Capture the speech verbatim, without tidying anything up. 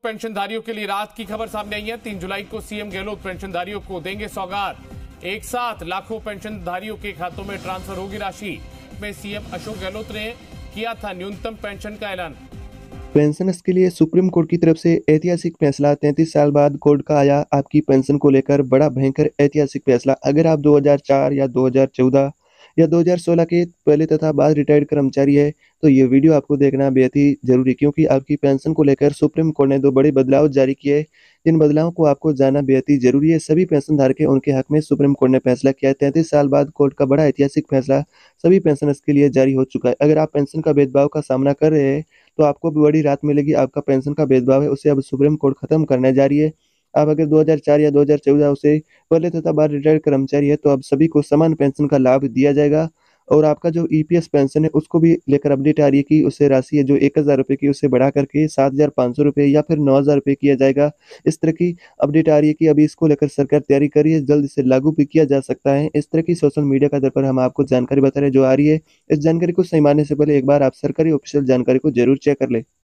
पेंशनधारियों के लिए राहत की खबर सामने आई है। तीन जुलाई को सीएम गहलोत पेंशनधारियों को देंगे सौगात। एक साथ लाखों पेंशनधारियों के खातों में ट्रांसफर होगी राशि। में सीएम अशोक गहलोत ने किया था न्यूनतम पेंशन का ऐलान। पेंशनर्स के लिए सुप्रीम कोर्ट की तरफ से ऐतिहासिक फैसला। तैंतीस साल बाद कोर्ट का आया आपकी पेंशन को लेकर बड़ा भयंकर ऐतिहासिक फैसला। अगर आप दो हज़ार चार या दो हज़ार चौदह या दो हज़ार सोलह के पहले तथा बाद रिटायर्ड कर्मचारी है तो ये वीडियो आपको देखना बेहद ही जरूरी, क्योंकि आपकी पेंशन को लेकर सुप्रीम कोर्ट ने दो बड़े बदलाव जारी किए। जिन बदलावों को आपको जानना बेहद ही जरूरी है। सभी पेंशन धारक उनके हक में सुप्रीम कोर्ट ने फैसला किया है। तैंतीस साल बाद कोर्ट का बड़ा ऐतिहासिक फैसला सभी पेंशनर्स के लिए जारी हो चुका है। अगर आप पेंशन का भेदभाव का सामना कर रहे हैं तो आपको भी बड़ी राहत मिलेगी। आपका पेंशन का भेदभाव है उसे अब सुप्रीम कोर्ट खत्म करने जा रही है। आप अगर दो हज़ार चार या दो हज़ार चौदह से पहले तथा बाद रिटायर्ड कर्मचारी है तो अब सभी को समान पेंशन का लाभ दिया जाएगा। और आपका जो ईपीएस पेंशन है उसको भी लेकर अपडेट आ रही है कि उससे राशि है जो एक हज़ार रुपये की उससे बढ़ा करके सात हज़ार पाँच सौ रुपये या फिर नौ हज़ार रुपये किया जाएगा। इस तरह की अपडेट आ रही है कि अभी इसको लेकर सरकार तैयारी कर रही है, जल्द इसे लागू भी किया जा सकता है। इस तरह की सोशल मीडिया का दर पर हम आपको जानकारी बता रहे हैं जो आ रही है। इस जानकारी को सही मानने से पहले एक बार आप सरकारी ऑफिशियल जानकारी को जरूर चेक कर ले।